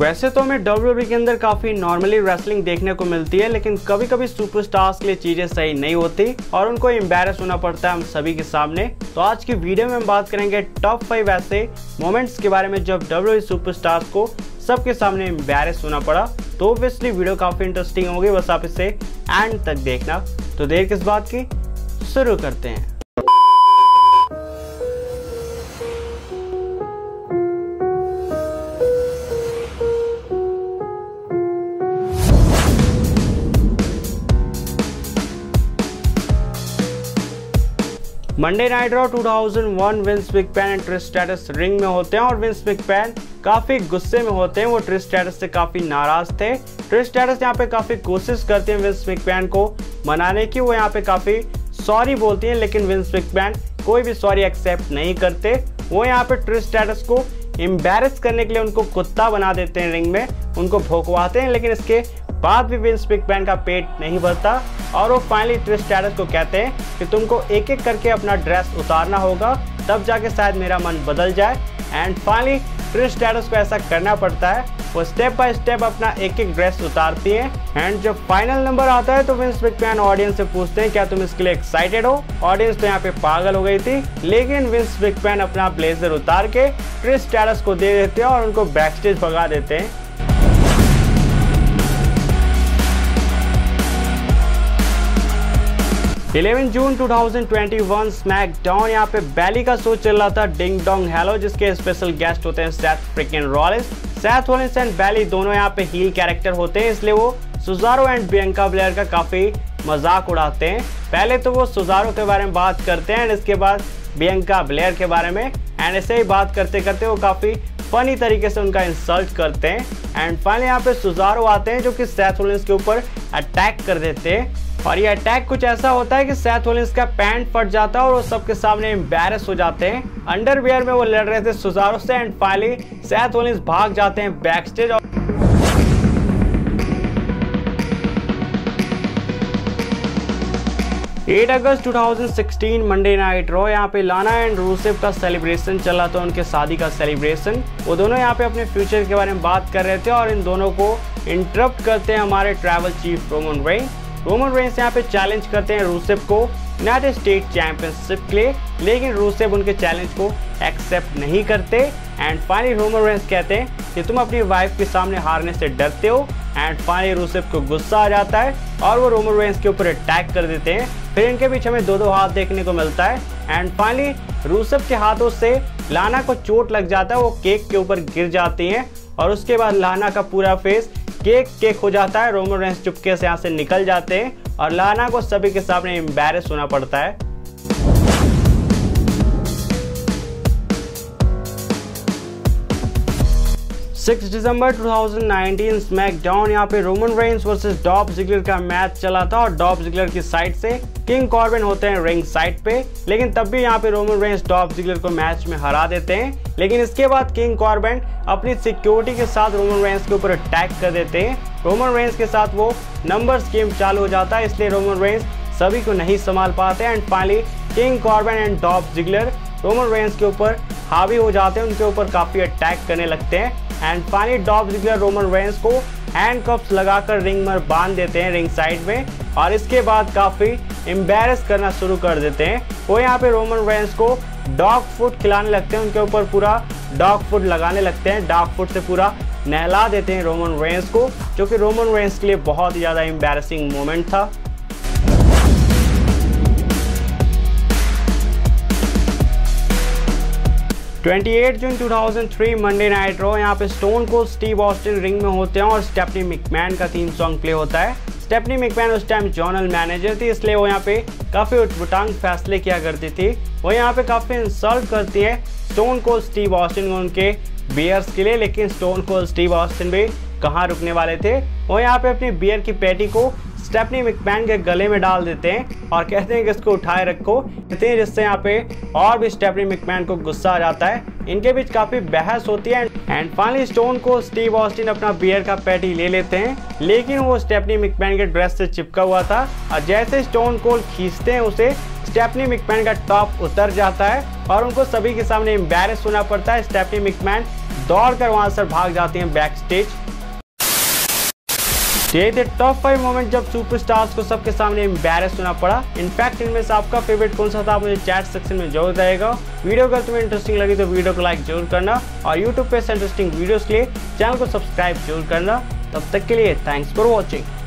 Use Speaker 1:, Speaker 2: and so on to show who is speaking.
Speaker 1: वैसे तो हमें WWE के अंदर काफी नॉर्मली रेसलिंग देखने को मिलती है, लेकिन कभी कभी सुपरस्टार्स के लिए चीजें सही नहीं होती और उनको एम्बैरस होना पड़ता है हम सभी के सामने। तो आज की वीडियो में हम बात करेंगे टॉप 5 ऐसे मोमेंट्स के बारे में जब WWE सुपरस्टार्स को सबके सामने एम्बैरस होना पड़ा। तो ऑब्वियसली वीडियो काफी इंटरेस्टिंग होगी, बस आप इसे एंड तक देखना। तो देर किस बात की, शुरू करते हैं। Monday night Raw 2001 Vince McMahon and Trish Stratus ring में होते हैं और विंस मैकमैन काफी गुस्से में होते हैं। वो ट्रिश स्ट्रैटस से काफी नाराज थे। ट्रिश स्ट्रैटस यहाँ पे काफी कोशिश करते हैं विंस मैकमैन को मनाने की, वो यहाँ पे काफी सॉरी बोलती हैं, लेकिन विंस मैकमैन कोई भी सॉरी एक्सेप्ट नहीं करते। वो यहाँ पे ट्रिश स्ट्रैटस को एम्बैरस करने के लिए उनको कुत्ता बना देते हैं, रिंग में उनको भौंकवाते हैं, लेकिन इसके बाद भी विंस मैकमैन का पेट नहीं भरता और वो फाइनली ट्रिश स्ट्रैटस को कहते हैं कि तुमको एक एक करके अपना ड्रेस उतारना होगा, तब जाके शायद मेरा मन बदल जाए। एंड फाइनली ट्रिश स्ट्रैटस को ऐसा करना पड़ता है, वो स्टेप बाय स्टेप अपना एक एक ड्रेस उतारती है। एंड जब फाइनल नंबर आता है तो विंस मैकमैन ऑडियंस से पूछते हैं क्या तुम इसके लिए एक्साइटेड हो। ऑडियंस तो यहाँ पे पागल हो गई थी, लेकिन विंस मैकमैन अपना ब्लेजर उतार के ट्रिश स्ट्रैटस को दे देते हैं और उनको बैकस्टेज भगा देते हैं। 11 जून 2021 स्मैकडाउन, यहाँ पे बैली का शो चल रहा था डिंग डोंग हेलो, जिसके स्पेशल गेस्ट होते हैं Seth freakin Rollins. Seth Rollins and Bayley दोनों यहाँ पे हील कैरेक्टर होते हैं, इसलिए वो सुजारो एंड बियंका ब्लेयर का काफी मजाक उड़ाते हैं। पहले तो वो सुजारो के बारे में बात करते हैं एंड इसके बाद बियंका ब्लेयर के बारे में, एंड ऐसे ही बात करते करते वो काफी फनी तरीके से उनका इंसल्ट करते हैं। एंड फाइनली यहाँ पे सुजारो आते हैं जो कि सेथ रॉलिंस के ऊपर अटैक कर देते हैं और ये अटैक कुछ ऐसा होता है कि सेथ रॉलिंस का पैंट फट जाता है और वो सबके सामने एम्बैरस हो जाते हैं। अंडरवियर में वो लड़ रहे थे सुजारो से एंड फाइनली सेथ रॉलिंस भाग जाते हैं बैकस्टेज। 8 अगस्त 2016 मंडे नाइट रॉ, यहाँ पे लाना एंड रूसेव का सेलिब्रेशन चला था, उनके शादी का सेलिब्रेशन। वो दोनों यहाँ पे अपने फ्यूचर के बारे में बात कर रहे थे और इन दोनों को इंटरप्ट करते हैं हमारे tribal chief Roman Reigns. Roman Reigns यहाँ पे चैलेंज करते हैं रूसेव को यूनाइटेड स्टेट चैंपियनशिप के लिए, लेकिन रूसेव उनके चैलेंज को एक्सेप्ट नहीं करते। एंड फाइनली रोमन रेंस कहते हैं कि तुम अपनी वाइफ के सामने हारने से डरते हो। एंड फाइनली रूसेव को गुस्सा आ जाता है और वो रोमन रेंस के ऊपर अटैक कर देते हैं। फिर इनके बीच हमें दो हाथ देखने को मिलता है एंड फाइनली रूसेव के हाथों से लाना को चोट लग जाता है, वो केक के ऊपर गिर जाती हैं और उसके बाद लाना का पूरा फेस केक हो जाता है। रोमन रेंस चुपके से यहाँ से निकल जाते हैं और लाना को सभी के सामने एम्बैरस होना पड़ता है। 6 दिसंबर 2019 स्मैकडाउन, यहाँ पे Roman Reigns versus Dolph Ziggler का मैच चला था और डॉल्फ जिगलर की साइड से किंग कॉर्बिन होते हैं रिंग साइड पे, लेकिन तब भी यहाँ पे रोमन रेंस डॉल्फ जिगलर को मैच में हरा देते हैं। लेकिन इसके बाद किंग कॉर्बिन अपनी सिक्योरिटी के साथ रोमन रेंस के ऊपर अटैक कर देते हैं। रोमन रेंस के साथ वो नंबर्स गेम चालू हो जाता है, इसलिए रोमन रेंस सभी को नहीं संभाल पाते and finally King Corbin and Dolph Ziggler Roman Reigns के ऊपर हावी हो जाते हैं, उनके ऊपर काफी अटैक करने लगते हैं। And finally Dolph Ziggler Roman Reigns को हैंडकफ्स लगाकर रिंग में बांध देते हैं रिंग साइड में और इसके बाद काफी एम्बैरस करना शुरू कर देते हैं। वो यहाँ पे रोमन रेंस को डॉग फूड खिलाने लगते हैं, उनके ऊपर पूरा डॉग फूड लगाने लगते हैं, डॉग फूड से पूरा नहला देते हैं रोमन रेंस को, जो कि रोमन रेंस के लिए बहुत ही ज्यादा एम्बैरसिंग मोमेंट था। जून 2003 मंडे नाइट रॉ, यहाँ पे Stone Cold Steve Austin ring में होते हैं और स्टेफनी मैकमैन का थीम सॉन्ग प्ले होता है। स्टेफनी मैकमैन उस टाइम जनरल मैनेजर थी, इसलिए वो यहाँ पे काफी उटपटांग फैसले किया करती थी। वो यहाँ पे काफी इंसल्ट करती है स्टोन कोल्ड स्टीव ऑस्टिन को उनके बियर्स के लिए, लेकिन स्टोन कोल्ड स्टीव ऑस्टिन भी कहाँ रुकने वाले थे। वो यहाँ पे अपनी बियर की पैटी को स्टेफनी मैकमैन के गले में डाल देते हैं और कहते हैं कि इसको उठाए रखो, कहते हैं, जिससे यहाँ पे और भी स्टेफनी मैकमैन को गुस्सा आ जाता है। इनके बीच काफी बहस होती है एंड फाइनली स्टोन को स्टीव ऑस्टिन अपना बियर का पैटी ले लेते हैं, लेकिन वो स्टेफनी मैकमैन के ड्रेस से चिपका हुआ था और जैसे स्टोन कोल्ड खींचते हैं उसे स्टेफनी मैकमैन का टॉप उतर जाता है और उनको सभी के सामने एम्बैरेस होना पड़ता है। स्टेफनी मैकमैन दौड़कर वहां से भाग जाती हैं बैक स्टेज। ये थे टॉप 5 मोमेंट जब सुपरस्टार्स को सबके सामने एम्बैरेस होना पड़ा। इनफैक्ट इनमें से आपका फेवरेट कौन सा था, मुझे चैट सेक्शन में जरूर बताइएगा। वीडियो अगर तुम्हें इंटरेस्टिंग लगी तो वीडियो को लाइक जरूर करना और यूट्यूब पे इंटरेस्टिंग वीडियोस के लिए चैनल को सब्सक्राइब जरूर करना। तब तक के लिए थैंक्स फॉर वॉचिंग।